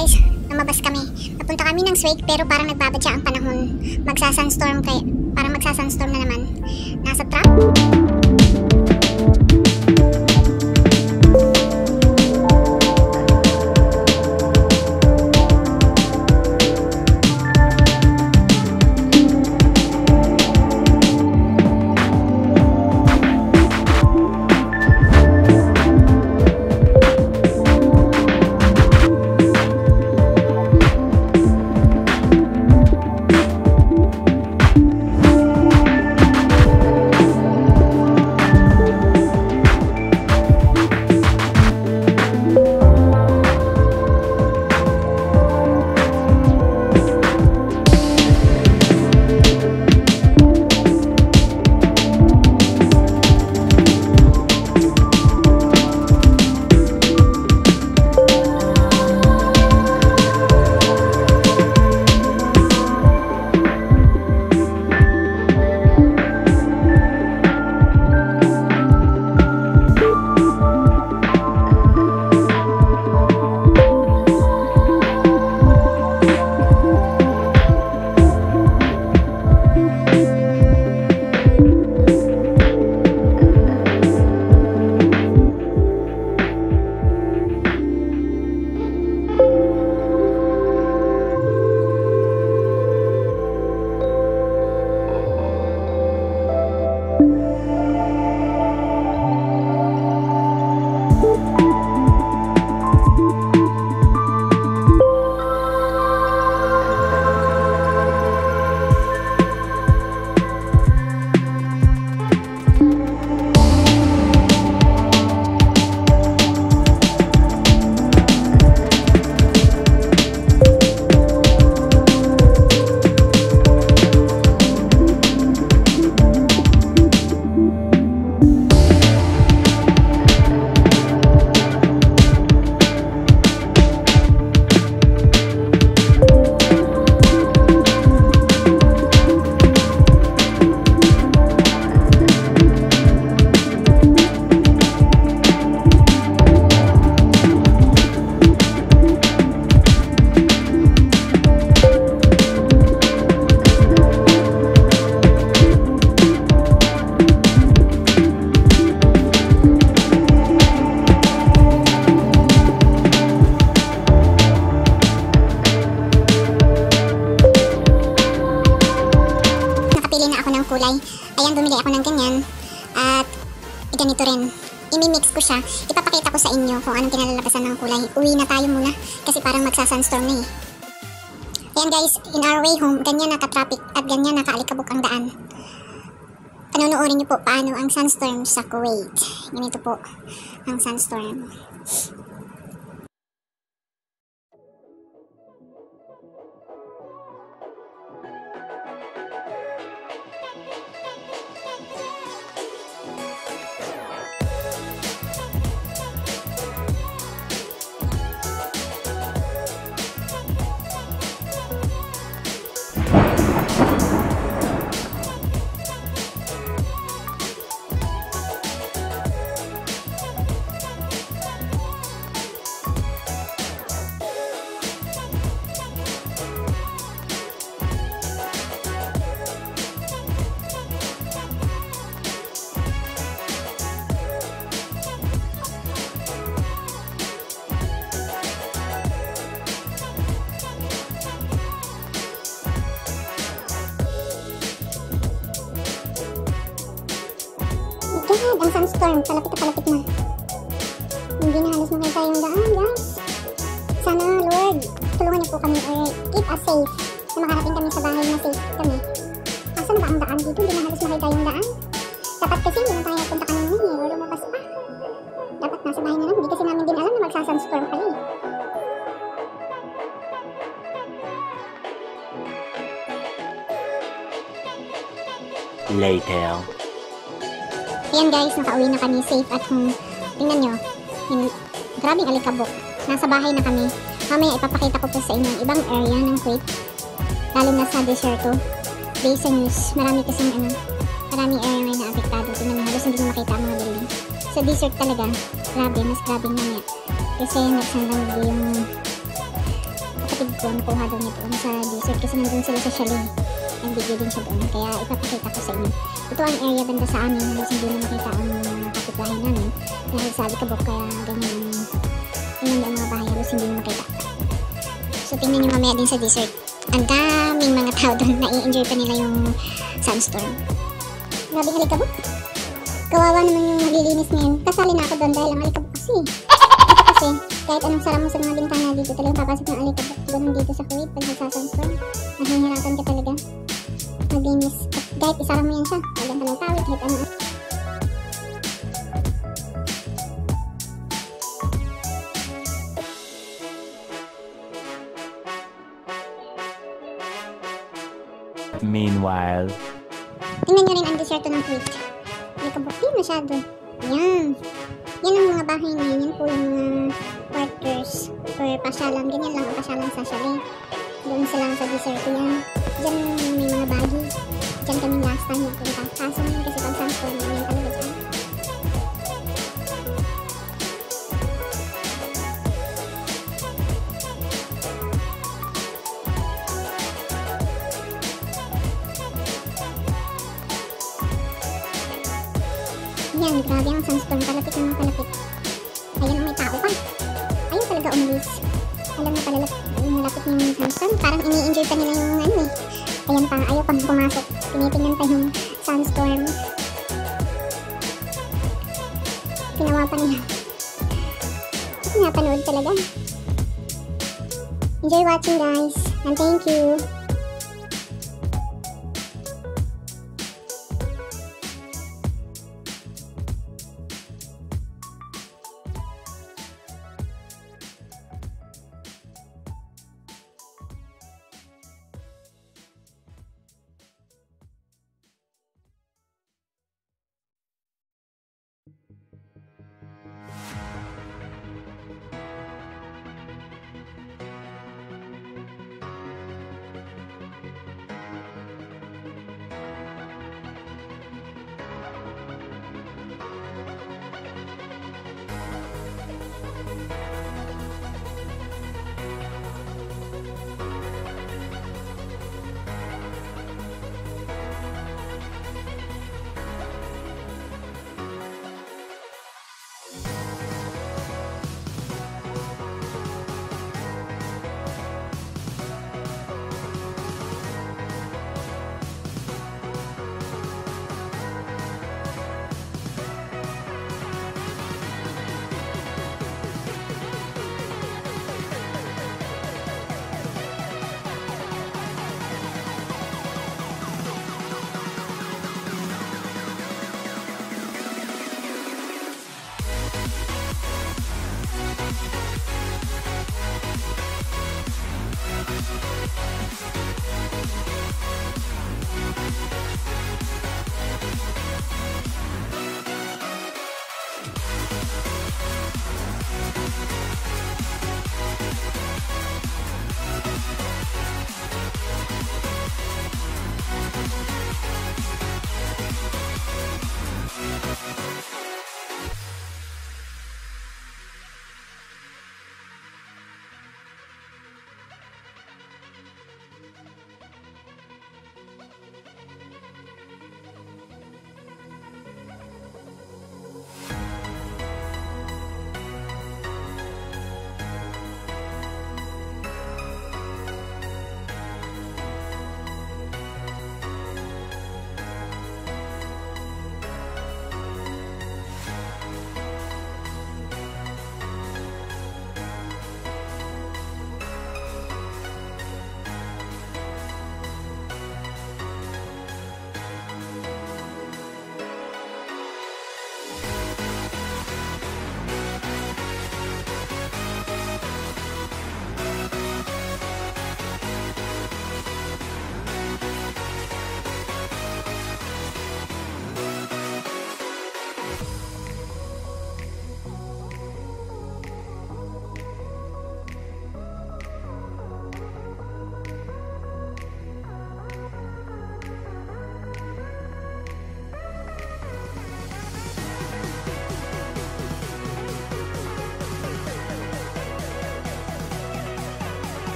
guys, lumabas kami. Napunta kami ng Kuwait pero parang nagbabadya ang panahon. Magsa-sunstorm kaya parang magsa-sunstorm na naman. Nasa truck. Kulay. Ayan, bumili ako ng ganyan at ganito rin. Imi-mix ko siya. Ipapakita ko sa inyo kung anong kinalalabasan ng kulay. Uwi na tayo muna kasi parang magsa-sunstorm na eh. Ayan guys, in our way home, ganyan naka-traffic at ganyan nakaalikabok ang daan. Panonoorin niyo po paano ang sunstorm sa Kuwait. Ganito po ang sunstorm. God, ang sunstorm, palapit na palapit na. Hindi na halos makita yung daan, guys. Sana, Lord, tulungan niyo po kami or keep us safe na makarating kami sa bahay na safe kami. Asan na ba ang daan dito? Hindi na halos makita yung daan. Dapat kasi hindi na tayo punta kanina eh, o lumabas pa. Dapat nasa bahay na lang, hindi kasi namin din alam na magsa-sunstorm pala eh. Later. Ayan guys, nakauwi na kami safe at home. Tingnan nyo, grabing alikabok. Nasa bahay na kami. Mamaya ipapakita ko po sa inyo ibang area ng Kuwait. Lalo na sa deserto. Based sa news, marami kasing maraming area ngayon na apektado. Tingnan nyo, halos hindi mo makita ang mga building. Sa desert talaga, grabe, mas grabe mamaya. Kasi nagsandang yung kapatid ko, nakuha daw niya doon sa desert kasi nandun sila sa chalet. Nag-video din siya doon, kaya ipapakita ko sa inyo. Ito ang area banda sa amin, halos hindi na makita ang mga kapitbahay namin. Dahil sa alikabok, kaya ganyan ang mga bahay, halos hindi na makita. So tingnan nyo mamaya din sa desert. Ang daming mga tao doon, nai-enjoy pa nila yung sandstorm. Grabing alikabok. Kawawa naman yung naglilinis ngayon. Kasali na ako doon dahil ang alikabok kasi. Ito kasi, kahit anong sara mo sa mga bintana dito, talagang papasok ng alikabok. Ganun dito sa Kuwait, pag nagsasandstorm, mahihirapan ka talaga maglinis. At kahit isara mo yan siya, walang ka ng tawid, kahit ano. Meanwhile, Tingnan nyo rin ang desierto ng Kuwait. Alikabok din masyado. Yan. Yan ang mga bahay ngayon. Yan po yung mga quarters or pasyalan. Ganyan lang ang pasyalan sa chalet. Doon sila sa desierto yan. Diyan may mga baggy. Diyan kami last time nagpunta. Kaso ngayon kasi pag sandstorm yan talaga dyan. Yan, grabe ang sandstorm. Palapit na mga palapit. Ayan ang may tao pa. Ayun talaga umalis. Alam na malapit na yung sandstorm. Parang ini-enjoy pa nila yung ano eh. Ayan pa, ayaw pang pumasok. Tinitingnan pa yung sandstorm. Ginawa pa nila. Napanood talaga. Enjoy watching guys. And thank you.